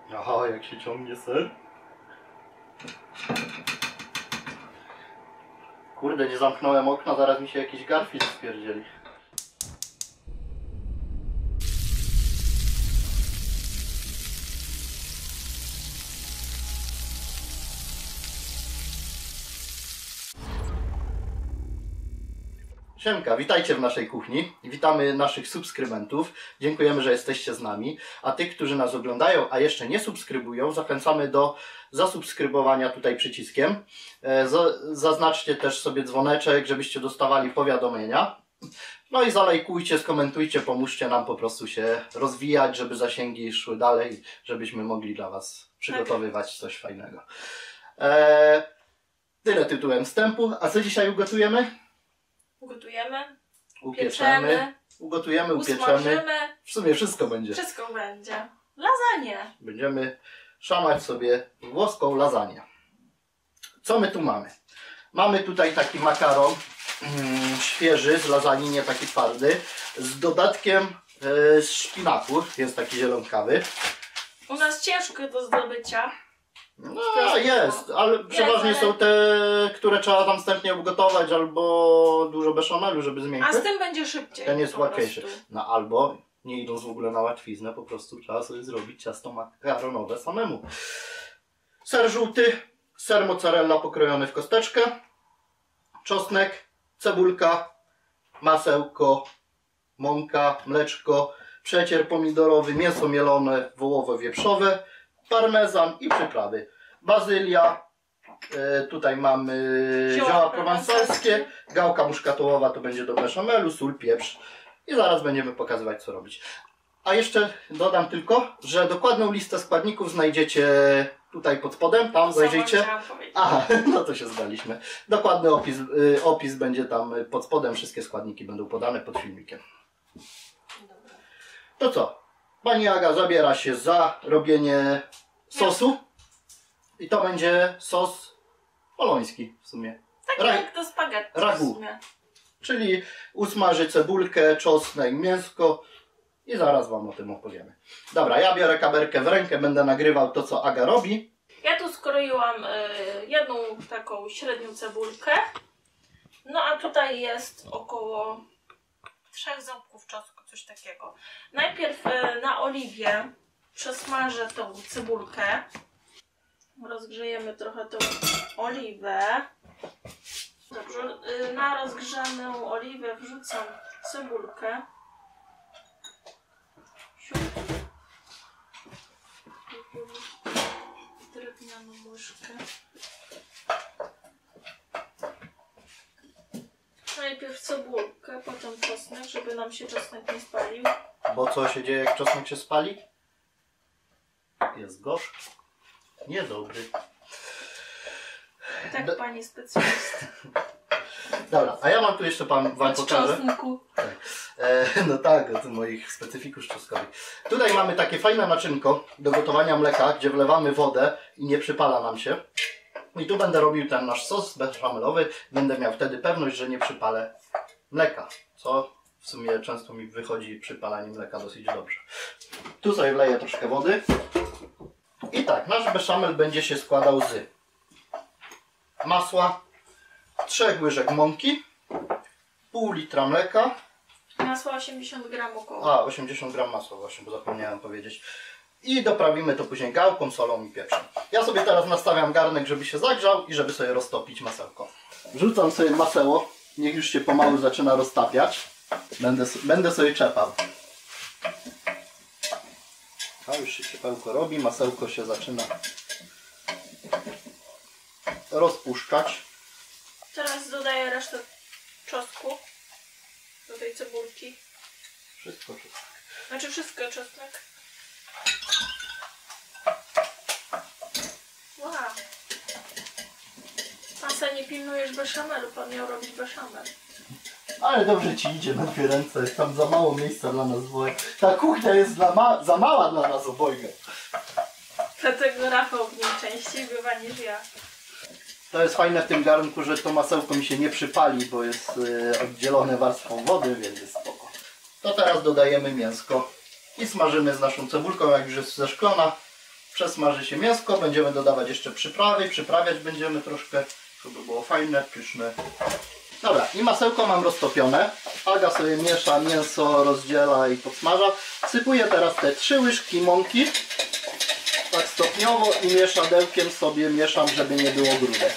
Aha, jak się ciągnie ser. Kurde, nie zamknąłem okna, zaraz mi się jakiś Garfield spierdzieli. Siemka, witajcie w naszej kuchni. Witamy naszych subskrybentów. Dziękujemy, że jesteście z nami. A tych, którzy nas oglądają, a jeszcze nie subskrybują, zachęcamy do zasubskrybowania tutaj przyciskiem. Zaznaczcie też sobie dzwoneczek, żebyście dostawali powiadomienia. No i zalajkujcie, skomentujcie, pomóżcie nam po prostu się rozwijać, żeby zasięgi szły dalej, żebyśmy mogli dla Was przygotowywać coś fajnego. Tyle tytułem wstępu. A co dzisiaj ugotujemy? Ugotujemy, Upieczemy, ugotujemy, upieczemy. usmażymy. W sumie wszystko będzie. Wszystko będzie. Lasagne. Będziemy szamać sobie włoską lasagne. Co my tu mamy? Mamy tutaj taki makaron świeży z lasagne, nie taki twardy, z dodatkiem szpinaku. Jest taki zielonkawy. U nas ciężko do zdobycia. No jest, ale przeważnie są te, które trzeba tam wstępnie ugotować, albo dużo beszamelu, żeby zmiękły. A z tym będzie szybciej. Ten jest po łatwiejszy. prostu. No albo, nie idąc w ogóle na łatwiznę, po prostu trzeba sobie zrobić ciasto makaronowe samemu. Ser żółty, ser mozzarella pokrojony w kosteczkę, czosnek, cebulka, masełko, mąka, mleczko, przecier pomidorowy, mięso mielone, wołowo-wieprzowe, parmezan i przyprawy. Bazylia, tutaj mamy zioła prowansalskie, gałka muszkatołowa to będzie do beszamelu, sól, pieprz i zaraz będziemy pokazywać, co robić. A jeszcze dodam tylko, że dokładną listę składników znajdziecie tutaj pod spodem, tam zajrzyjcie. Aha, no to się zgadaliśmy. Dokładny opis będzie tam pod spodem, wszystkie składniki będą podane pod filmikiem. To co? Pani Aga zabiera się za robienie sosu i to będzie sos poloński w sumie. Tak jak do spaghetti ragu. w sumie. Czyli usmaży cebulkę, czosnek, mięsko i zaraz Wam o tym opowiemy. Dobra, ja biorę kamerkę w rękę, będę nagrywał to, co Aga robi. Ja tu skroiłam jedną taką średnią cebulkę. No a tutaj jest około 3 ząbków czosnku, coś takiego. Najpierw na oliwie przesmażę tą cebulkę. Rozgrzejemy trochę tą oliwę. Dobrze, na rozgrzaną oliwę wrzucam cebulkę. Drewnianą łyżkę. Najpierw cebulkę, potem czosnek, żeby nam się czosnek nie spalił. Bo co się dzieje, jak czosnek się spali? Jest gorzki. Niedobry. Tak, panie specjalista. Dobra, a ja mam tu jeszcze Wam pokażę. Czosnku. Tak. No tak, od moich specyfików czosnkowych. Tutaj mamy takie fajne naczynko do gotowania mleka, gdzie wlewamy wodę i nie przypala nam się. I tu będę robił ten nasz sos beszamelowy. Będę miał wtedy pewność, że nie przypalę mleka. Co w sumie często mi wychodzi przy palaniu mleka dosyć dobrze. Tu sobie wleję troszkę wody. I tak, nasz beszamel będzie się składał z masła, 3 łyżek mąki, pół litra mleka. Masło 80 gram około. A, 80 gram masła właśnie, bo zapomniałem powiedzieć. I doprawimy to później gałką, solą i pieprzem. Ja sobie teraz nastawiam garnek, żeby się zagrzał i żeby sobie roztopić masełko. Wrzucam sobie maseło, niech już się pomału zaczyna roztapiać. Będę sobie czepał. A już się ciepełko robi, masełko się zaczyna rozpuszczać. Teraz dodaję resztę czosnku do tej cebulki. Wszystko czosnek. Znaczy wszystko czosnek. Wow. Pan se nie pilnujesz beszamelu, pan miał robić beszamel. Ale dobrze Ci idzie na 2 ręce, jest tam za mało miejsca dla nas dwoje. Ta kuchnia jest za mała dla nas obojga. Dlatego Rafał w nim częściej bywa niż ja. To jest fajne w tym garnku, że to masełko mi się nie przypali, bo jest oddzielone warstwą wody, więc jest spoko. To teraz dodajemy mięsko i smażymy z naszą cebulką, jak już jest zeszklona. Przesmaży się mięsko, będziemy dodawać jeszcze przyprawy, przyprawiać będziemy troszkę, żeby było fajne, pyszne. Dobra, i masełko mam roztopione. Aga sobie miesza mięso, rozdziela i podsmaża. Sypuję teraz te 3 łyżki mąki. Tak stopniowo i mieszadełkiem sobie mieszam, żeby nie było grude.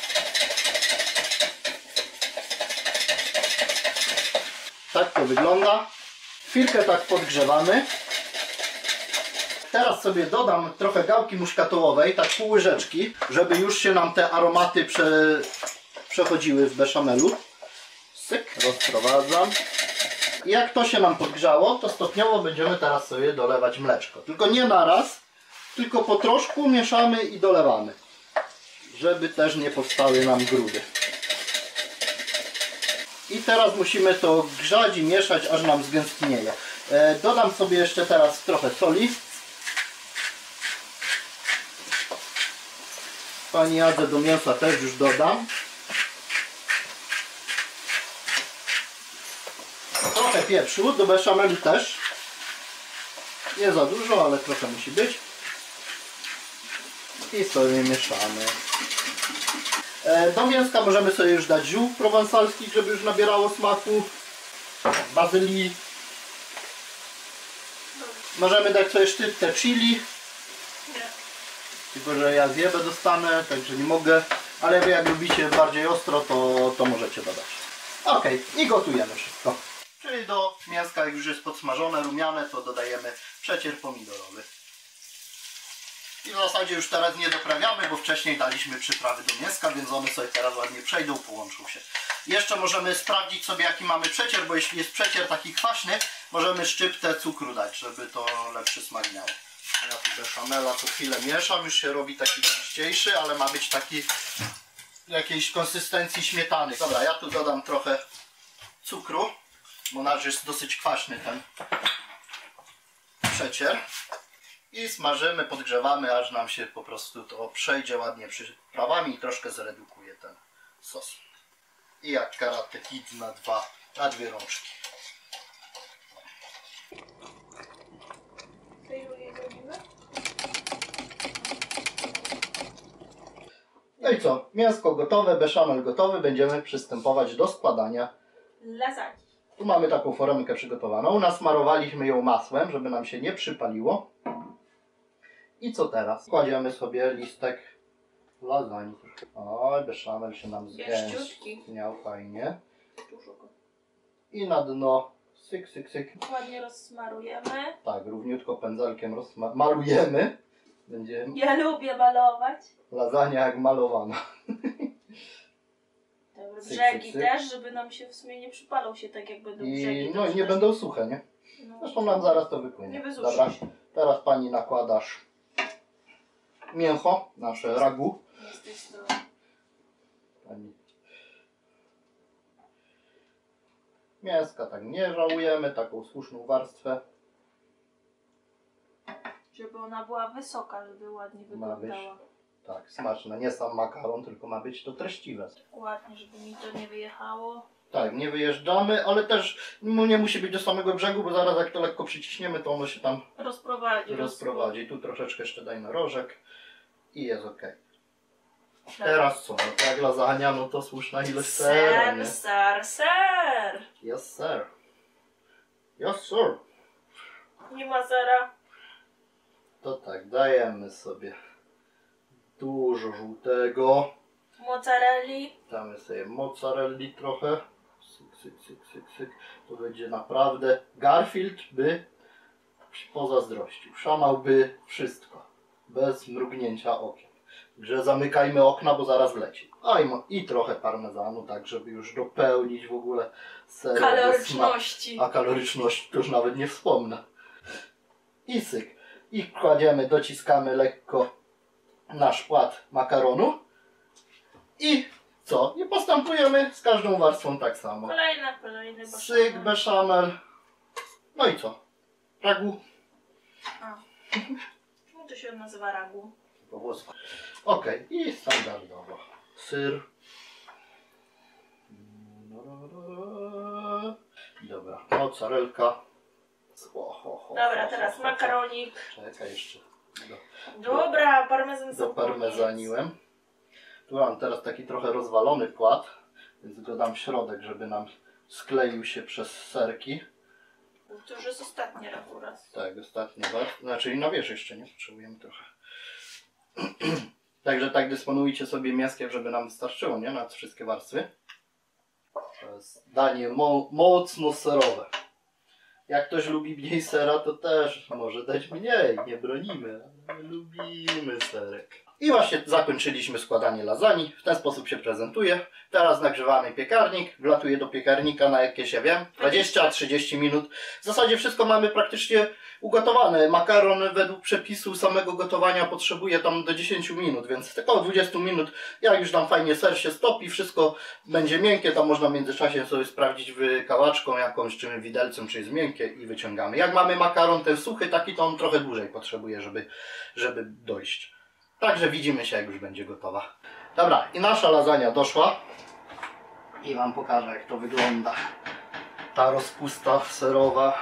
Tak to wygląda. Chwilkę tak podgrzewamy. Teraz sobie dodam trochę gałki muszkatołowej, tak pół łyżeczki, żeby już się nam te aromaty przechodziły w beszamelu. Syk, rozprowadzam. I jak to się nam podgrzało, to stopniowo będziemy teraz sobie dolewać mleczko. Tylko nie naraz, tylko po troszku mieszamy i dolewamy, żeby też nie powstały nam grudy. I teraz musimy to grzać i mieszać, aż nam zgęstnieje. Dodam sobie jeszcze teraz trochę soli. Pani Jadze do mięsa też już dodam. Trochę pieprzu, do beszamelu też. Nie za dużo, ale trochę musi być. I sobie mieszamy. Do mięska możemy sobie już dać ziół prowansalskich, żeby już nabierało smaku. Bazylii. Możemy dać sobie szczyptę chili. Tylko że ja zjebę dostanę, także nie mogę. Ale wy jak lubicie bardziej ostro, to możecie dodać. Ok, i gotujemy wszystko. Czyli do mięska, jak już jest podsmażone, rumiane, to dodajemy przecier pomidorowy. I w zasadzie już teraz nie doprawiamy, bo wcześniej daliśmy przyprawy do mięska, więc one sobie teraz ładnie przejdą, połączą się. Jeszcze możemy sprawdzić sobie, jaki mamy przecier, bo jeśli jest przecier taki kwaśny, możemy szczyptę cukru dać, żeby to lepszy smak miało. Ja tu beszamela co chwilę mieszam, już się robi taki gęściejszy, ale ma być taki jakiejś konsystencji śmietany. Dobra, ja tu dodam trochę cukru, bo nasz jest dosyć kwaśny ten przecier. I smażymy, podgrzewamy, aż nam się po prostu to przejdzie ładnie przyprawami i troszkę zredukuje ten sos. I jak Karate Kid na dwie rączki. No i co? Mięsko gotowe, beszamel gotowy. Będziemy przystępować do składania lasagne. Tu mamy taką foremkę przygotowaną. Nasmarowaliśmy ją masłem, żeby nam się nie przypaliło. I co teraz? Kładziemy sobie listek lasagne. Oj, beszamel się nam zgęściał fajnie. I na dno syk, syk, syk. Ładnie rozsmarujemy. Tak, równiutko pędzelkiem malujemy. Będziemy... Ja lubię malować. Lasagna jak malowana. Te brzegi też, żeby nam się w sumie nie przypalą się tak jak będą brzegi. No i nie będą suche, nie? No. Zresztą nam zaraz to wypłynie. Nie wysuszy Dobra, się. teraz pani nakładasz mięcho, nasze ragu. Pani... Mięska tak nie żałujemy, taką słuszną warstwę. Żeby ona była wysoka, żeby ładnie wyglądała. Tak, smaczne. Nie sam makaron, tylko ma być to treściwe. Ładnie, żeby mi to nie wyjechało. Tak, nie wyjeżdżamy, ale też nie musi być do samego brzegu, bo zaraz jak to lekko przyciśniemy, to ono się tam rozprowadzi. Tu troszeczkę jeszcze dajmy rożek i jest ok. Teraz co? No to jak lasagna, no to słuszna ilość sera, nie? Ser! Yes sir. Yes sir. Nie ma sera. To tak, dajemy sobie dużo żółtego. Mozzarelli. Damy sobie mozzarelli trochę. Syk, syk, syk, syk, syk. To będzie naprawdę... Garfield by pozazdrościł. Szamałby wszystko. Bez mrugnięcia okiem. Także zamykajmy okna, bo zaraz wleci. I trochę parmezanu, tak żeby już dopełnić w ogóle ser. Kaloryczności. A kaloryczność to już nawet nie wspomnę. I syk. I kładziemy, dociskamy lekko nasz płat makaronu. I co? I postępujemy z każdą warstwą tak samo. Kolejny Syk, beszamel. No i co? Ragu. No to się nazywa ragu. Po włosku. Ok, i standardowo. Syr. Dobra, mozzarelka. Dobra, teraz makaronik. Czekaj jeszcze. doparmezaniłem. Tu mam teraz taki trochę rozwalony płat, więc go dam w środek, żeby nam skleił się przez serki. To już jest ostatni akurat. Tak, ostatni warstw. Znaczy na wierzch jeszcze nie potrzebujemy trochę. Także tak dysponujcie sobie mięskiem, żeby nam wystarczyło, nie? Na wszystkie warstwy. To jest danie mocno serowe. Jak ktoś lubi mniej sera, to też może dać mniej. Nie bronimy, ale lubimy serek. I właśnie zakończyliśmy składanie lasagne. W ten sposób się prezentuje. Teraz nagrzewamy piekarnik. Wlatuję do piekarnika na jakieś, ja wiem, 20-30 minut. W zasadzie wszystko mamy praktycznie ugotowane. Makaron według przepisu samego gotowania potrzebuje tam do 10 minut, więc około 20 minut. Jak już tam fajnie ser się stopi, wszystko będzie miękkie, tam można w międzyczasie sobie sprawdzić wykałaczką jakąś, czy widelcem, czy jest miękkie i wyciągamy. Jak mamy makaron ten suchy, taki to on trochę dłużej potrzebuje, żeby dojść. Także widzimy się, jak już będzie gotowa. Dobra, i nasza lasagna doszła. I wam pokażę, jak to wygląda. Ta rozpusta serowa.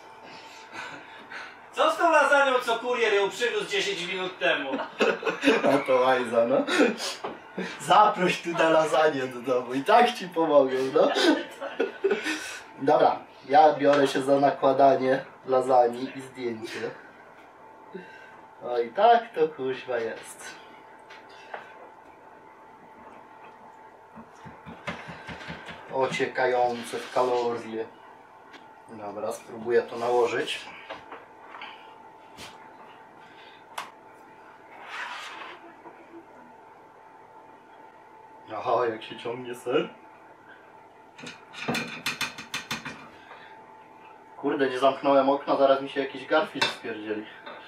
Co z tą lasagną, co kurier ją przywiózł 10 minut temu? A to łajza, no. Zaproś tu na lasagne do domu i tak ci pomogę, no. Dobra, ja biorę się za nakładanie lasagne i zdjęcie. O i tak to kuźwa jest. Ociekające w kalorie. Dobra, spróbuję to nałożyć. Aha, jak się ciągnie ser. Kurde, nie zamknąłem okna, zaraz mi się jakiś garfield spierdzieli.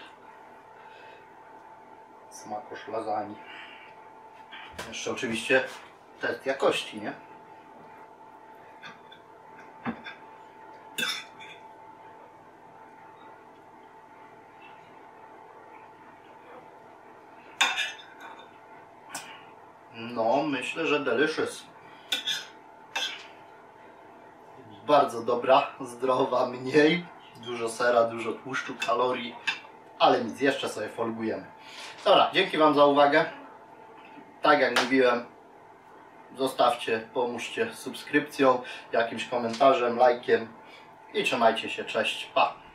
Smakosz lasagne. Jeszcze oczywiście test jakości, nie? No, myślę, że delicious. Bardzo dobra, zdrowa, mniej. Dużo sera, dużo tłuszczu, kalorii. Ale nic, jeszcze sobie folgujemy. Dobra, dzięki wam za uwagę. Tak jak mówiłem, zostawcie, pomóżcie subskrypcją, jakimś komentarzem, lajkiem i trzymajcie się, cześć, pa!